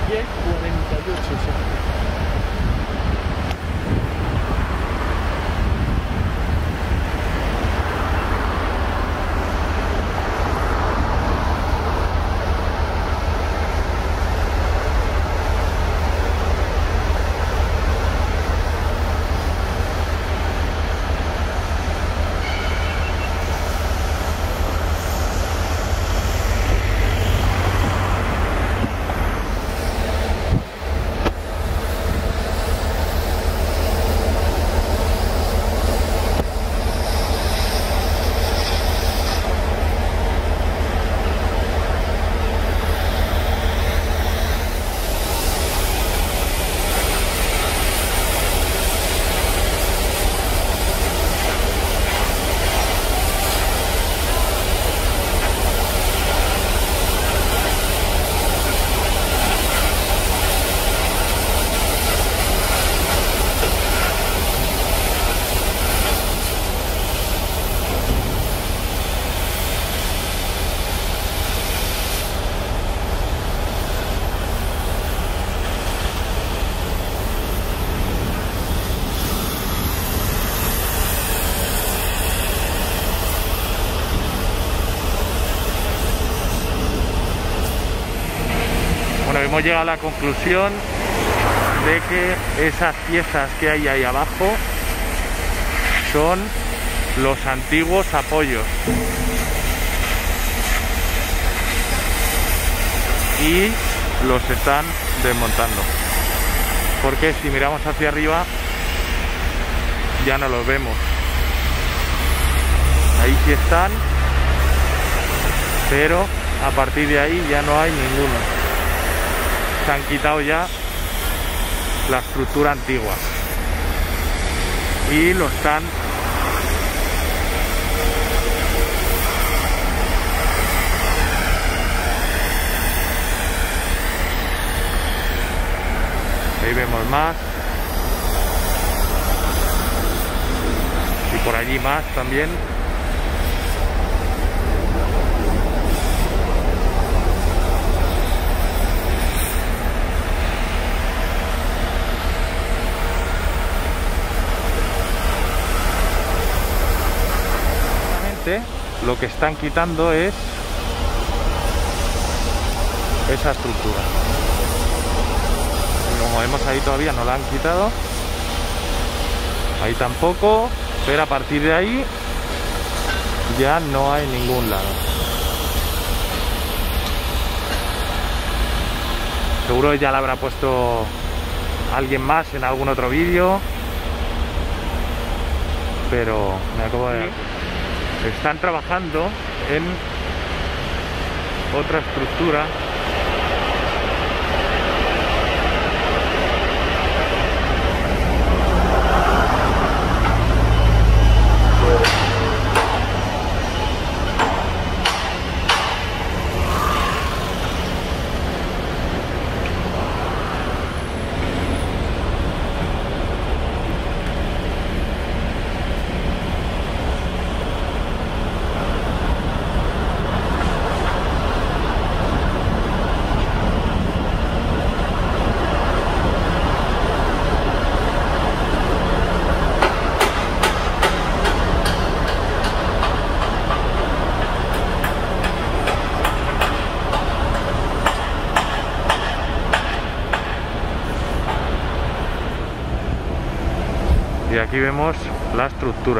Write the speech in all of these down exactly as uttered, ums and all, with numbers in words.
diez cuarenta y ocho exacto. Hemos llegado a la conclusión de que esas piezas que hay ahí abajo son los antiguos apoyos y los están desmontando, porque si miramos hacia arriba ya no los vemos. Ahí sí están, pero a partir de ahí ya no hay ninguno. Se han quitado ya la estructura antigua y lo están ahí vemos más y por allí más también. Lo que están quitando es esa estructura. Como vemos ahí todavía no la han quitado, ahí tampoco, pero a partir de ahí ya no hay ningún lado. Seguro ya la habrá puesto alguien más en algún otro vídeo, pero me acabo de... Están trabajando en otra estructura y aquí vemos la estructura.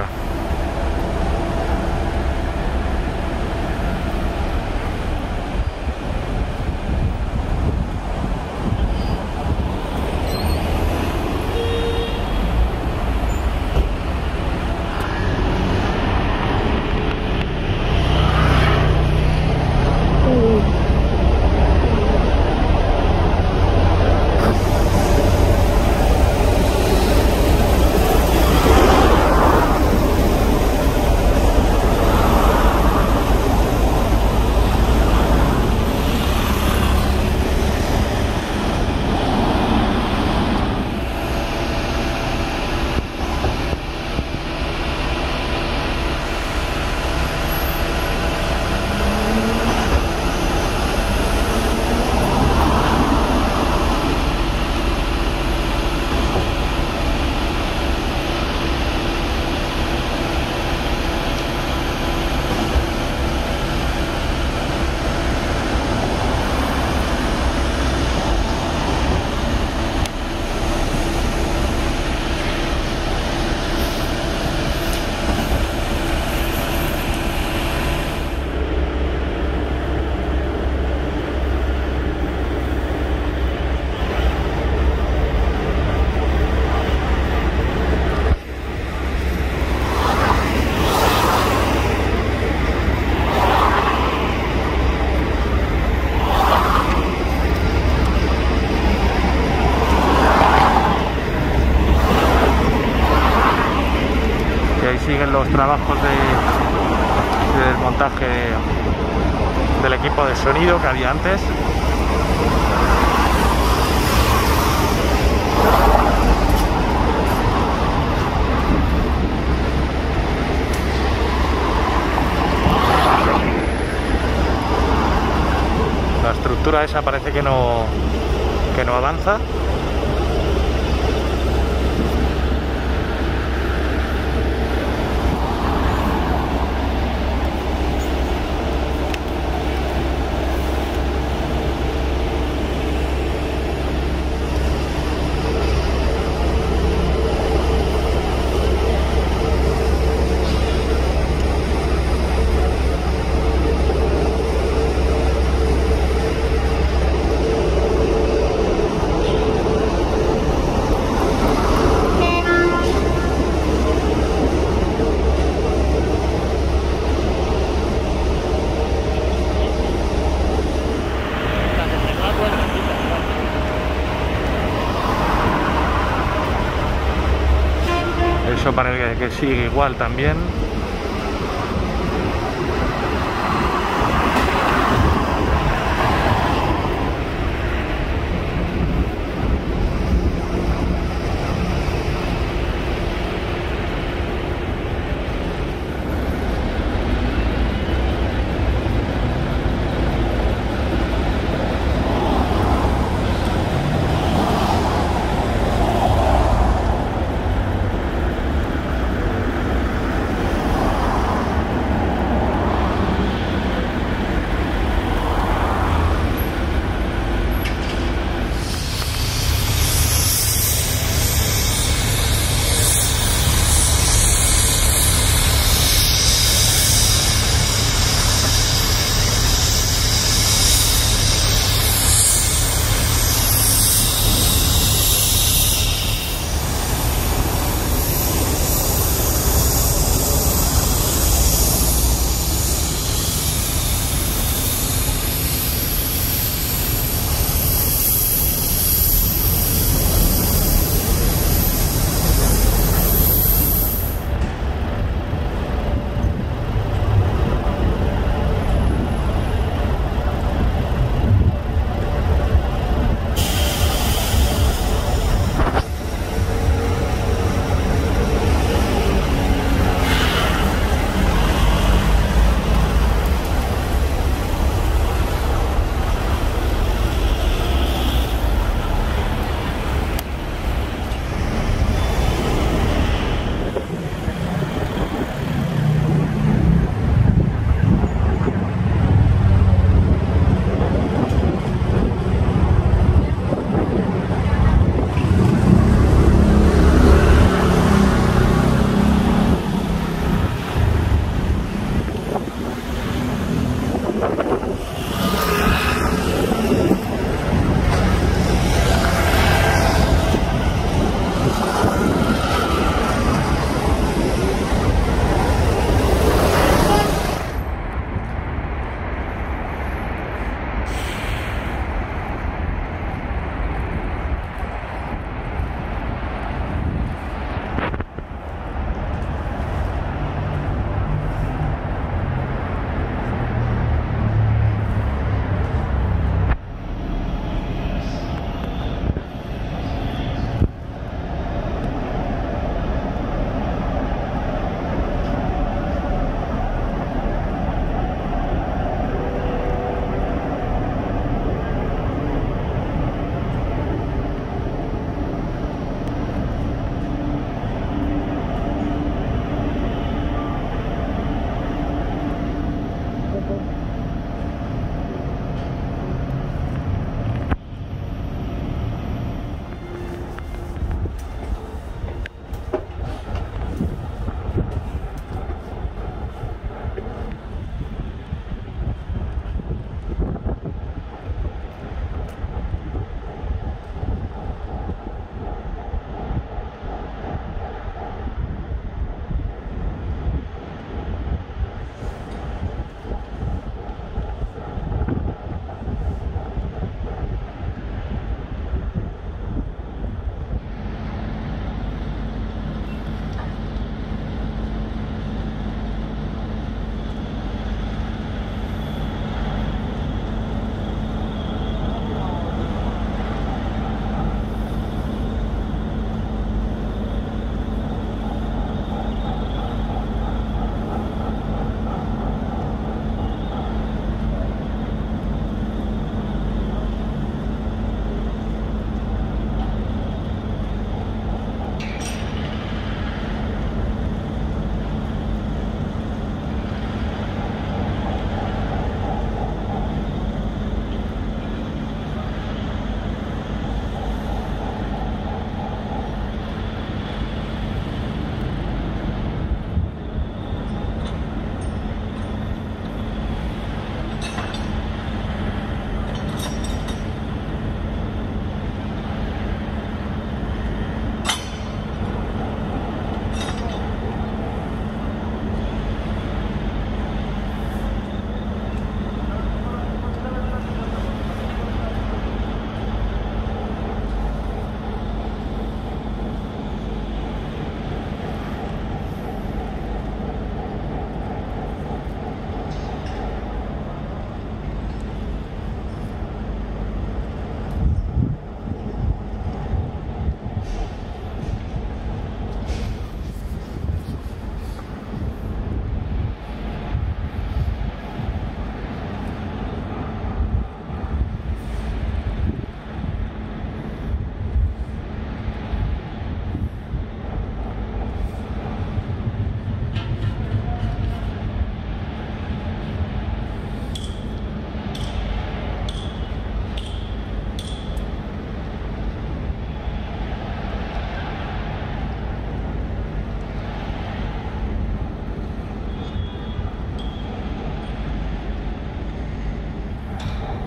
los trabajos de, del montaje del equipo de sonido que había antes. La estructura esa parece que no, que no avanza. Eso parece que sigue igual también.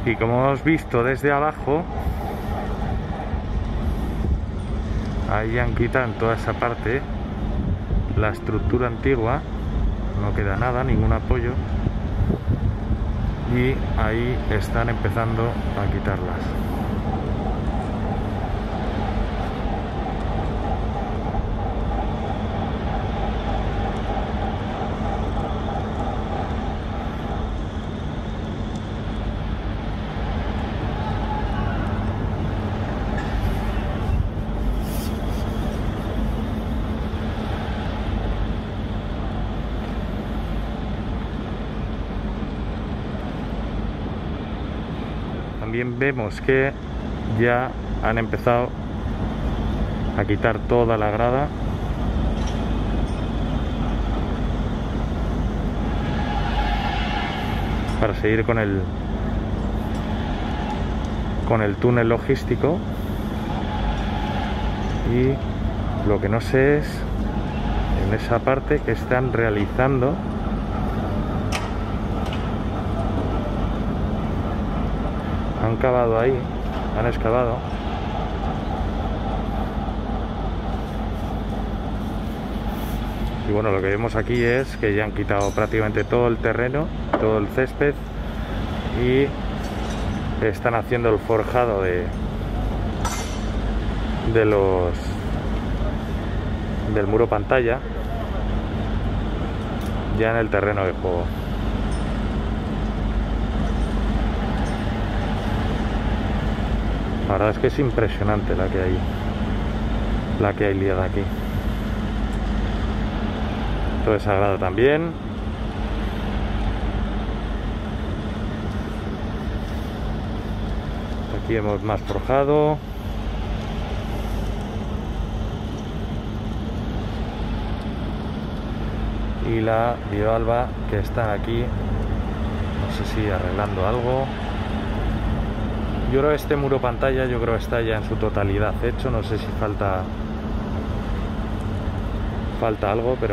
Y como hemos visto desde abajo, ahí han quitado en toda esa parte la estructura antigua, no queda nada, ningún apoyo, y ahí están empezando a quitarlas. También vemos que ya han empezado a quitar toda la grada. Para seguir con el con el túnel logístico. Y lo que no sé es en esa parte que están realizando. Han cavado ahí, han excavado. Y bueno, lo que vemos aquí es que ya han quitado prácticamente todo el terreno, todo el césped, y están haciendo el forjado de, de los del muro pantalla ya en el terreno de juego. La verdad es que es impresionante la que hay, la que hay liada aquí. Todo es sagrado también. Aquí hemos más forjado. Y la bioalba que está aquí, no sé si arreglando algo. Yo creo que este muro pantalla, yo creo que está ya en su totalidad hecho. No sé si falta falta algo, pero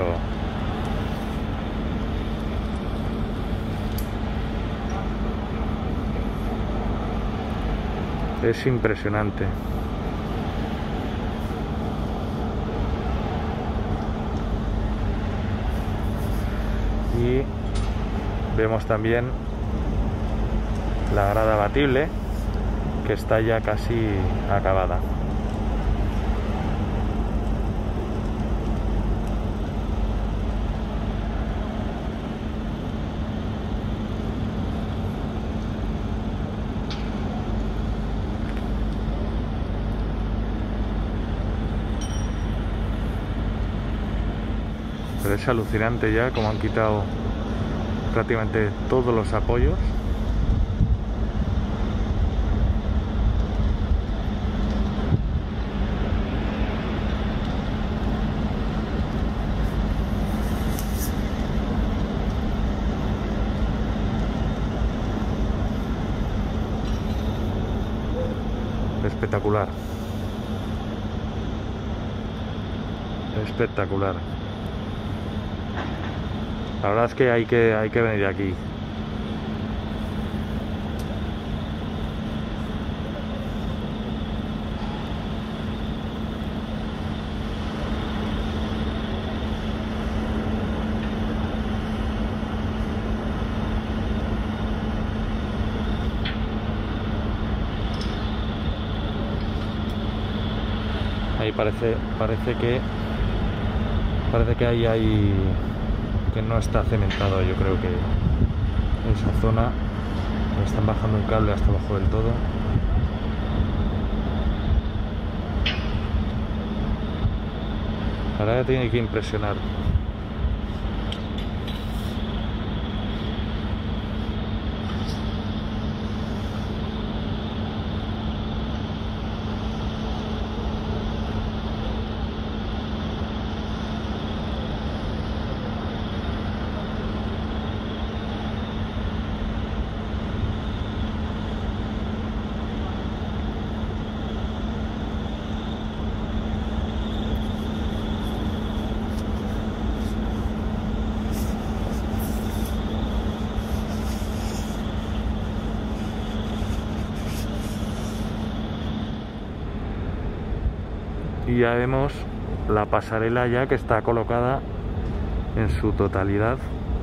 es impresionante. Y vemos también la grada abatible, que está ya casi acabada. Pero es alucinante ya como han quitado prácticamente todos los apoyos. Espectacular. Espectacular. La verdad es que hay que, hay que venir aquí. Ahí parece, parece que parece que ahí hay que no está cementado. Yo creo que esa zona están bajando un cable hasta abajo del todo. Ahora tiene que impresionar. y ya vemos la pasarela ya que está colocada en su totalidad.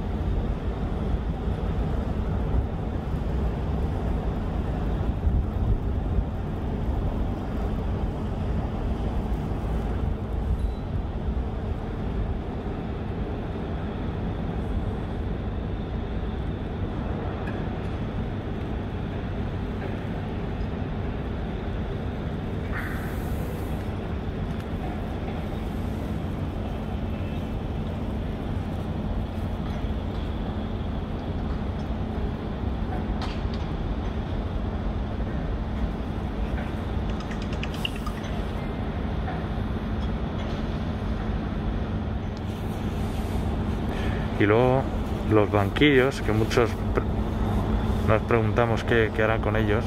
Y luego los banquillos, que muchos nos preguntamos qué, qué harán con ellos.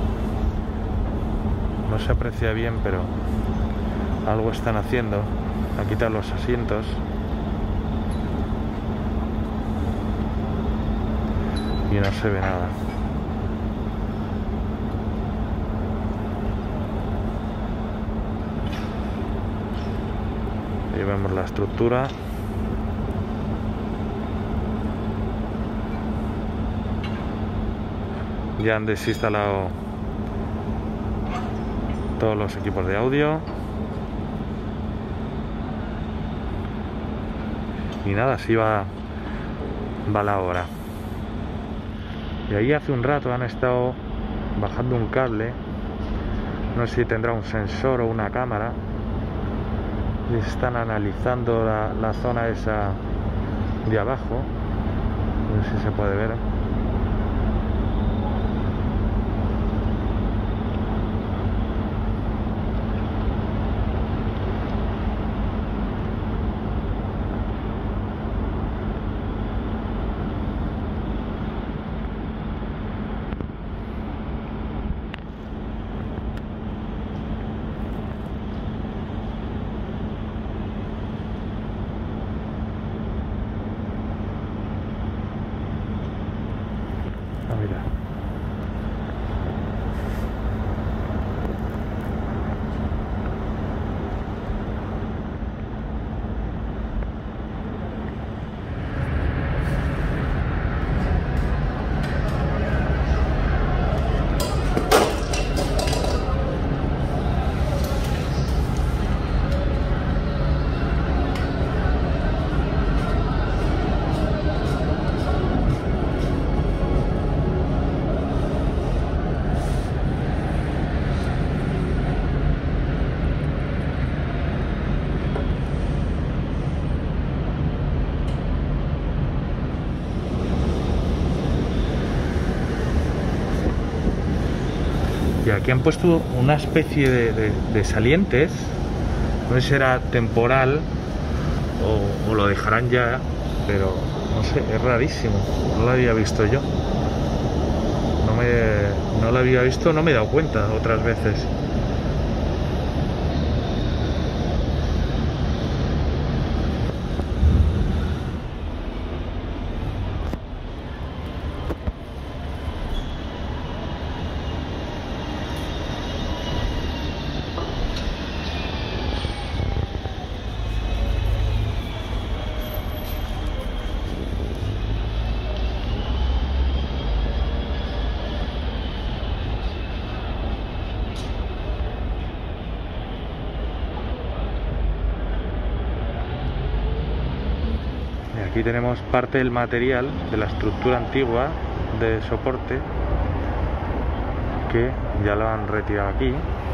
No se aprecia bien, pero algo están haciendo. A quitar los asientos. Y no se ve nada. Ahí vemos la estructura. Ya han desinstalado todos los equipos de audio. Y nada, así va, va la hora. Y ahí hace un rato han estado bajando un cable. No sé si tendrá un sensor o una cámara. Y están analizando la, la zona esa de abajo. No sé si se puede ver. Mira. Y aquí han puesto una especie de, de, de salientes. No sé si será temporal o, o lo dejarán ya, pero no sé, es rarísimo. No lo había visto yo. No, me, no lo había visto, no me he dado cuenta otras veces. Aquí tenemos parte del material de la estructura antigua de soporte que ya lo han retirado aquí.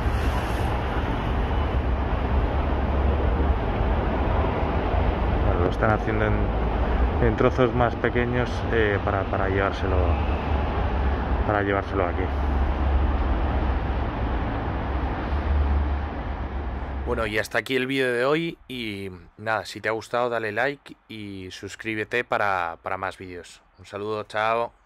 Bueno, lo están haciendo en, en trozos más pequeños eh, para, para llevárselo para llevárselo aquí. Bueno, y hasta aquí el vídeo de hoy y nada, si te ha gustado dale like y suscríbete para, para más vídeos. Un saludo, chao.